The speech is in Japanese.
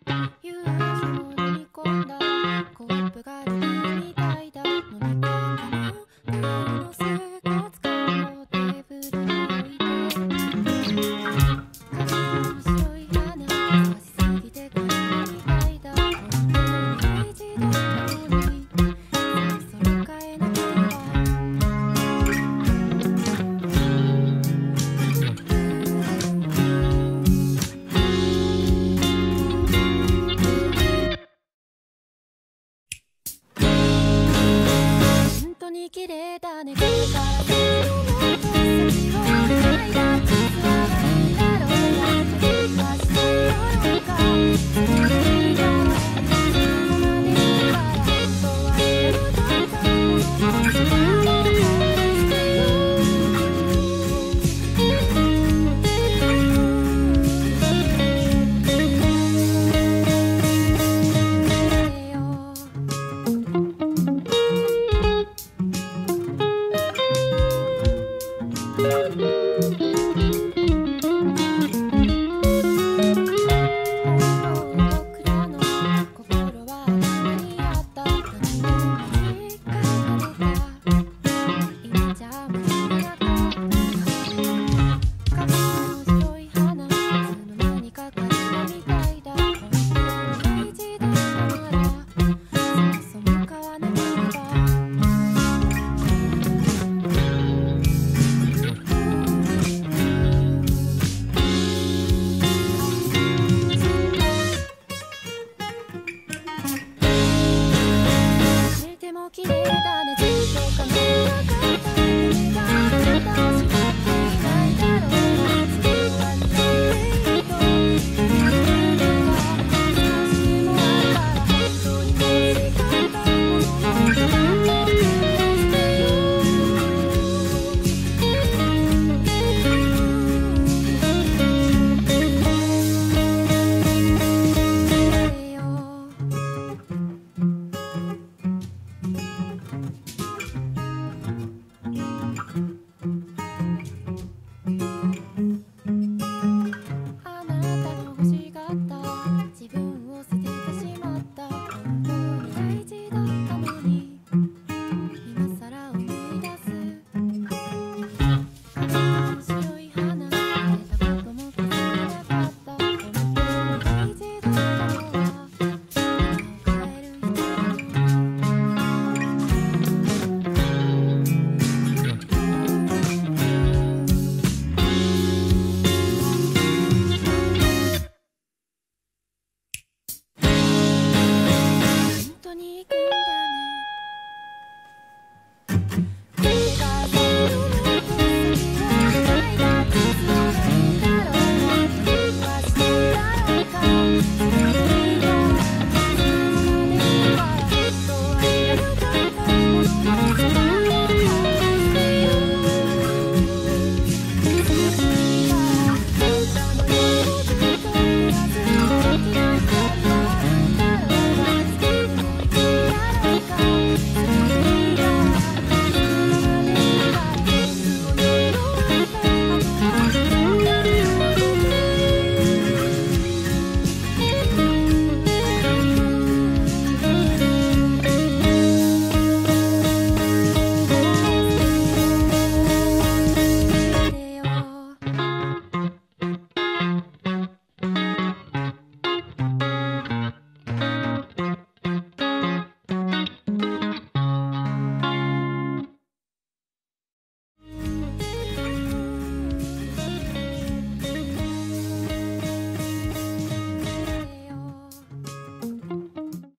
夕日を飲み込んだコップがルビーみたいだ。飲み込んだ無料の生活感をテーブルに置いて、髪の白い花差しすぎてこれみたいだ。本当に一度のにそろ変えなければ。本当に綺麗だね。これから先の先を描いた実は悪いだろうが、昔の夜が